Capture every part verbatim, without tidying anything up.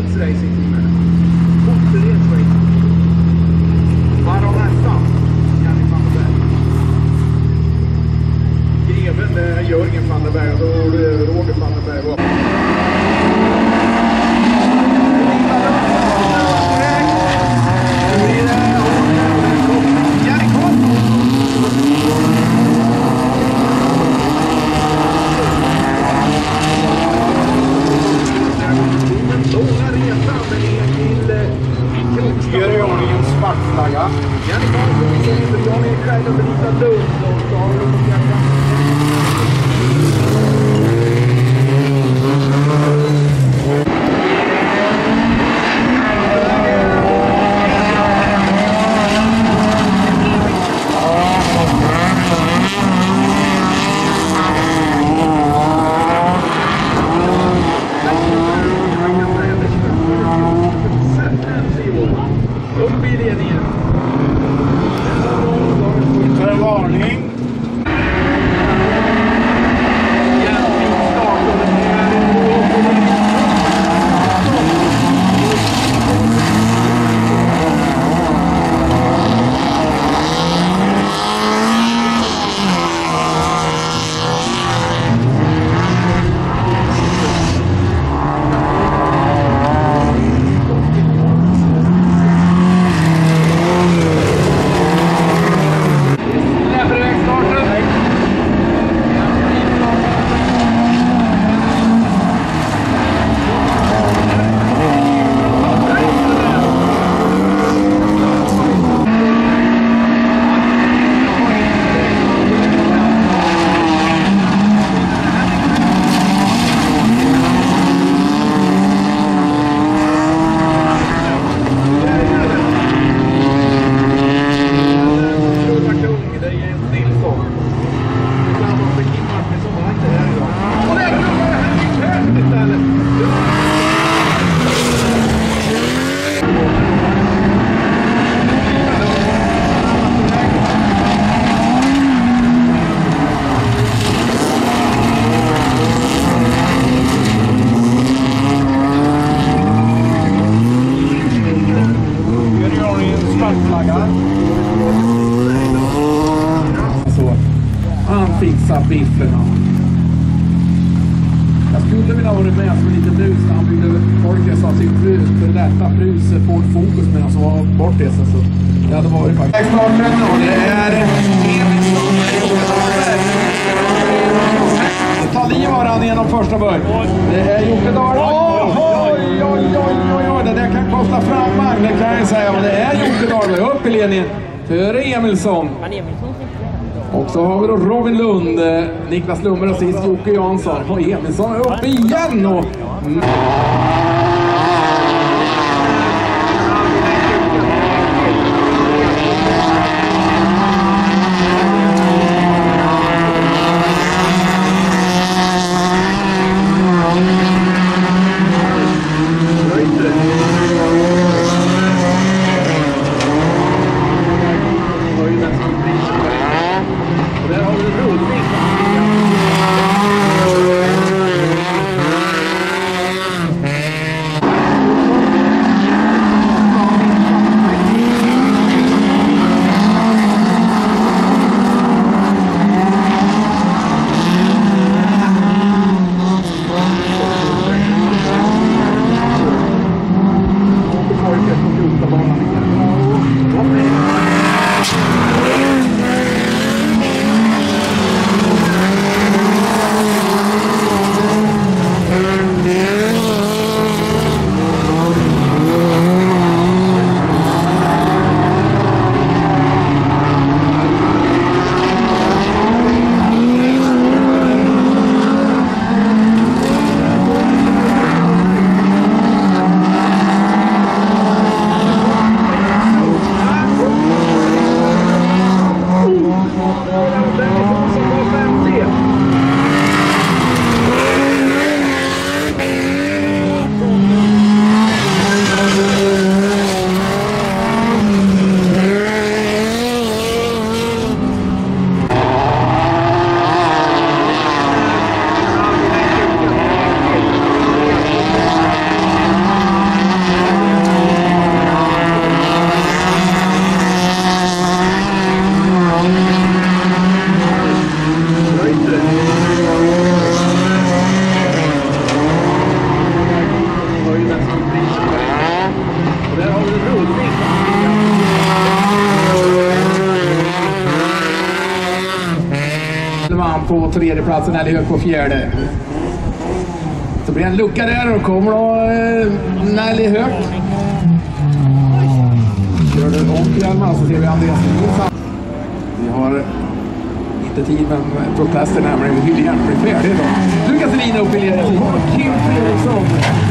Fosterhetsracing-teamet. Fosterhetsracing. Var har nästa? Jannik van der Berg. Greven är Jörgen van der Berg och då är det Roger van der Berg. Svartflagga. Jannik Hansson, Jan Erik Stjärn och Benita Lund. Och så har vi dem på fjärran. Upp i ledningen. För en varning. Han fixar bifflarna. Jag skulle vilja ha varit med som en liten brus när han byggde orkes av sin brus. Det lätta brus Ford Focus medan han var bort det. Så det hade varit faktiskt. Starten och det är Emilsson. Det tar liv av han genom första början. Det är Jocke Dahl. Oj, oj, oj, oj, oj. Det där kan kosta framvagn, det kan jag säga. Men det är Jocke Dahl upp i ledningen för Emilsson. Och så har vi då Robin Lund, Niklas Lummer och sist Jocke Jansson. Och Emilsson är uppe igen. Och... då tredjeplatsen eller hög på fjärde. Så blir en lucka där och kommer då eh, Nelly Höök. Gör det om Hjelman så ser vi Andreas Nilsson. Vi har inte tid med protester nämligen. Vi vill gärna bli färdig då. Lukas Elina upp i ledningen. Kim Fredriksson.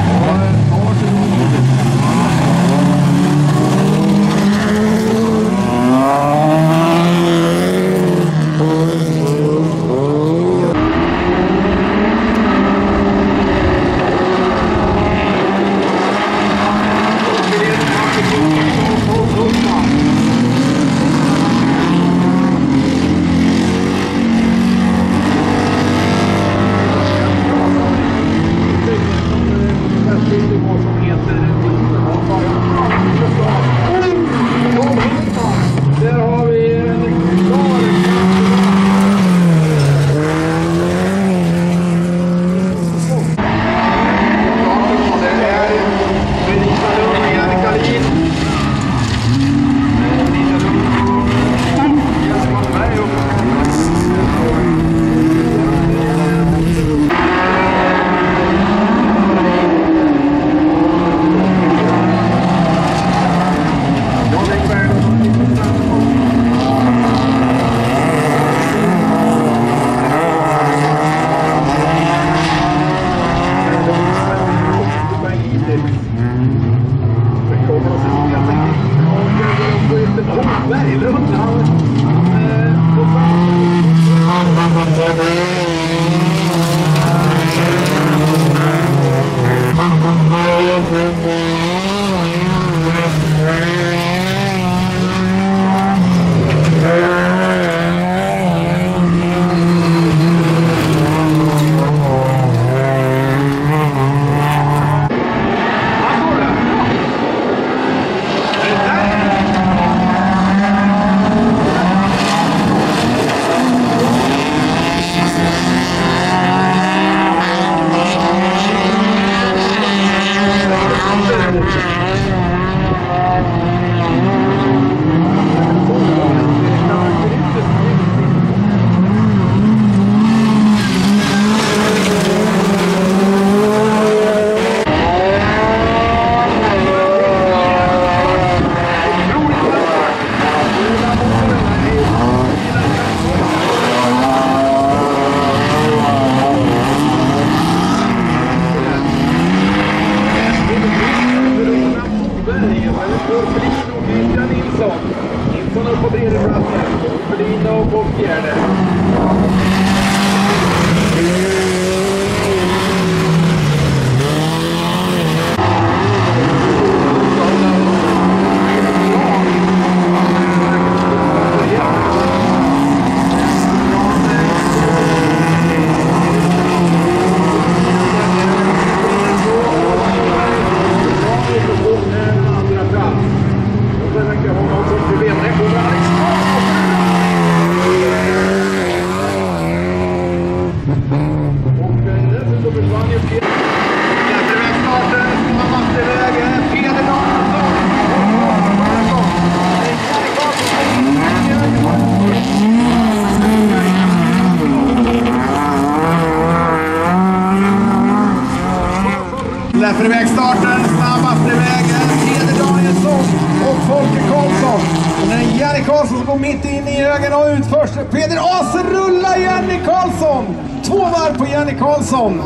Släpper iväg starten, snabbast i vägen, Peder Danielsson och Folke Karlsson. Och när Jenny Karlsson som går mitt in i högen och ut först. Peder As rullar Jenny Karlsson. Två varv på Jenny Karlsson.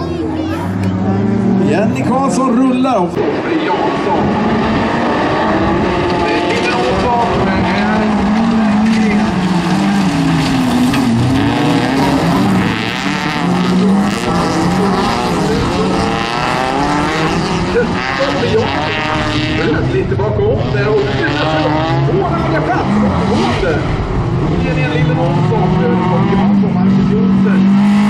Jenny Karlsson rullar och Jansson. Peder Olsson. Lite bakom där och på andra plats återgående. Ger en liten omstånd för Folke och Marcus Jonsson.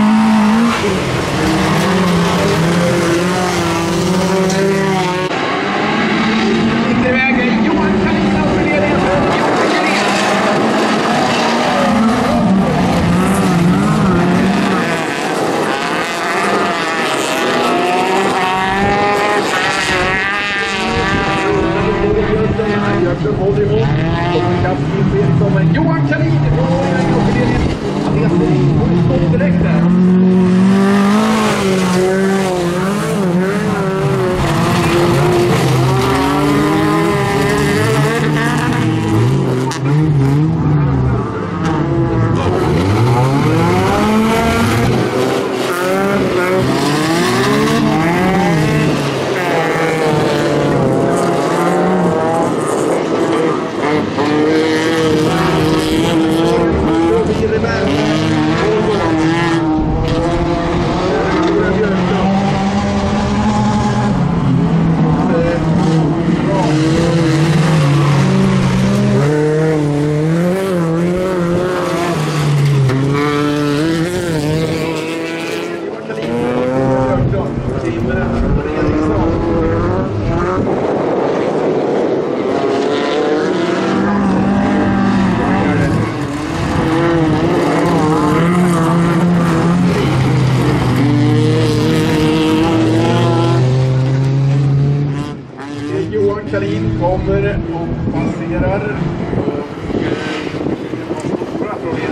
Gick i vägen Johan Kalina och ledningen. Johan Kalina. Johan Kalin från Andreas Nilsson på direkt där. Johan Kalin kommer och passerar och eh, har stora problem.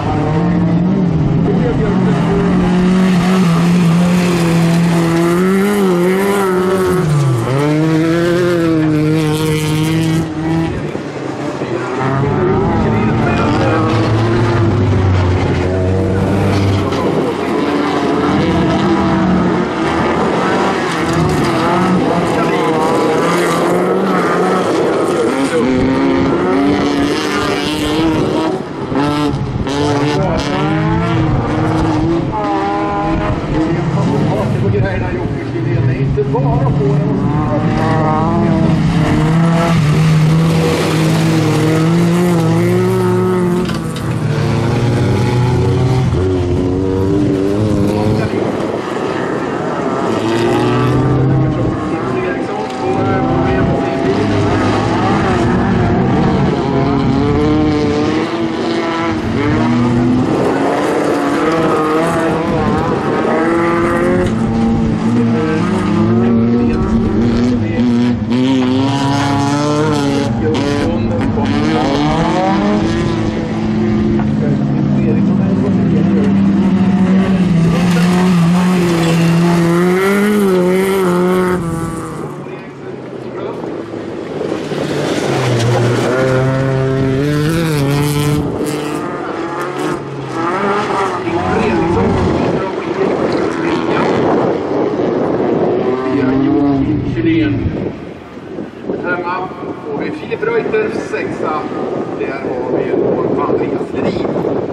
Hemma får vi Filip Reuter, sexa. Där har vi vår Andreas Ledin.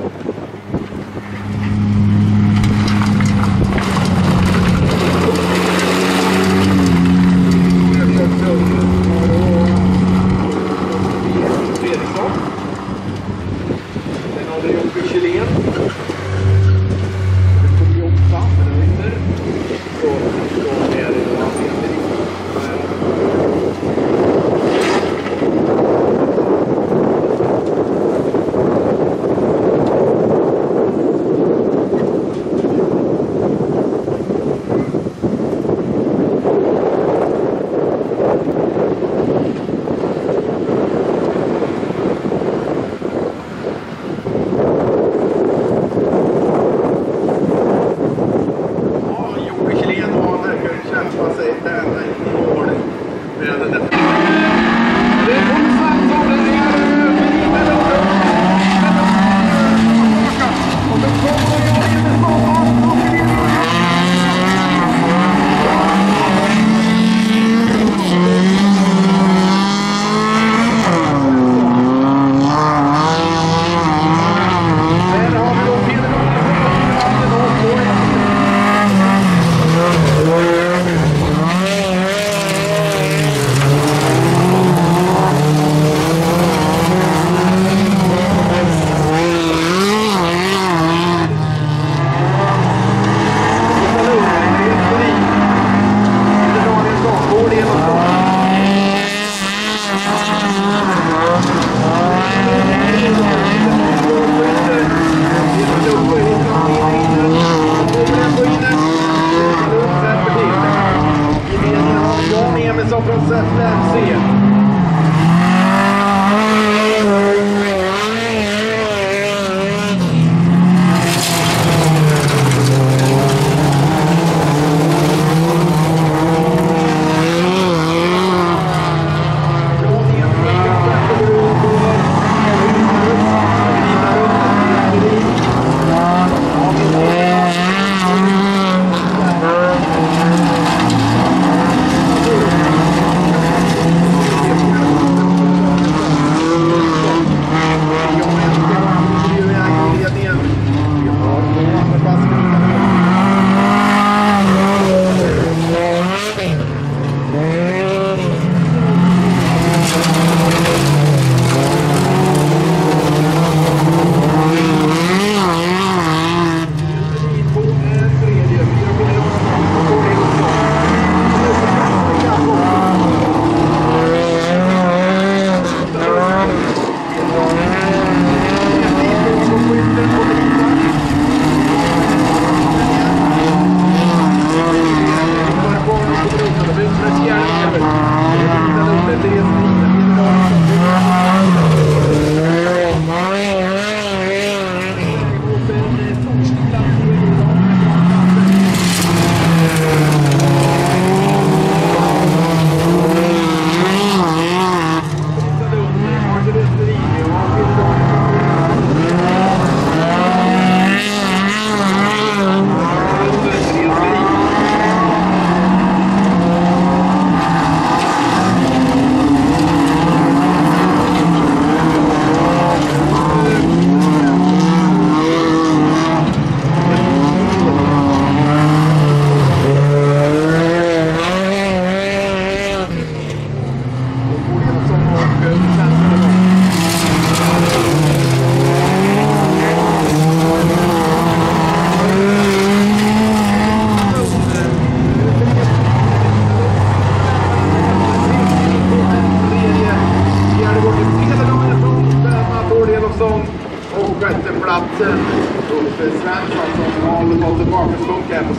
Sen har vi Jocke Kjellén. Det kommer åtta Reuter. Så då är det Andreas Ledin.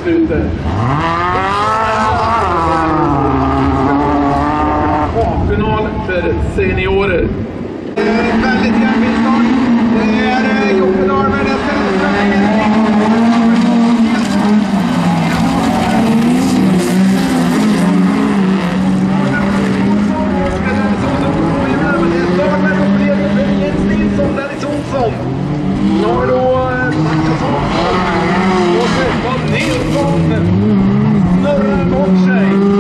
slutet. A-final för seniorer. Väldigt jämn start. Det är Jocke Dahlberg, det är nu har vi då Marcusson och Stefan Nilsson snurrar bort sig.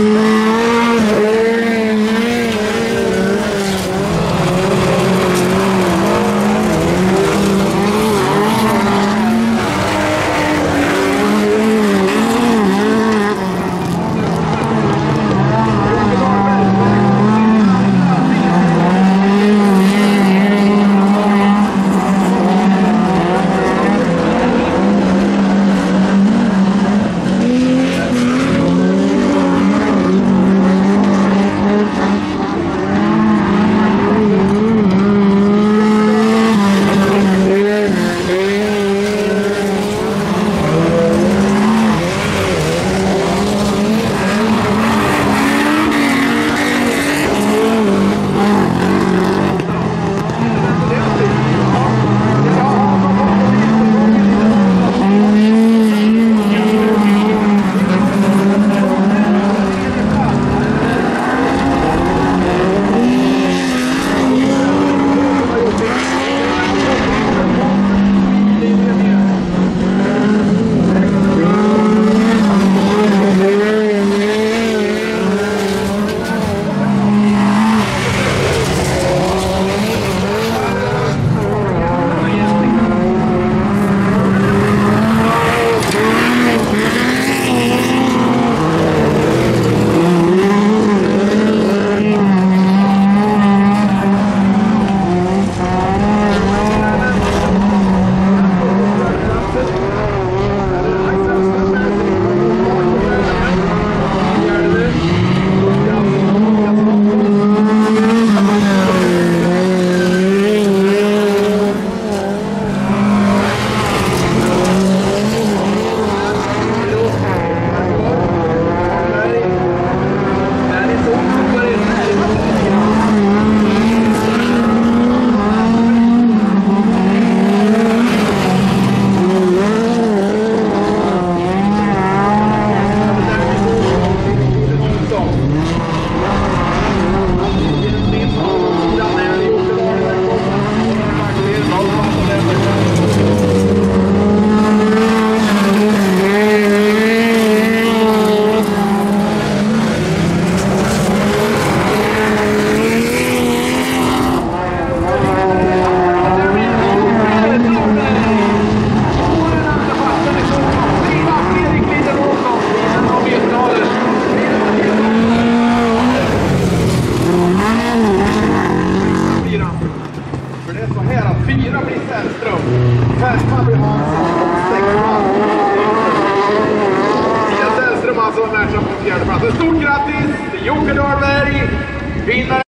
Fyra blir Sällström, femma blir Hansson och sexa Tia Sällström alltså matchen på fjärde plats. Stort grattis till Jocke Dahlberg, vinnare!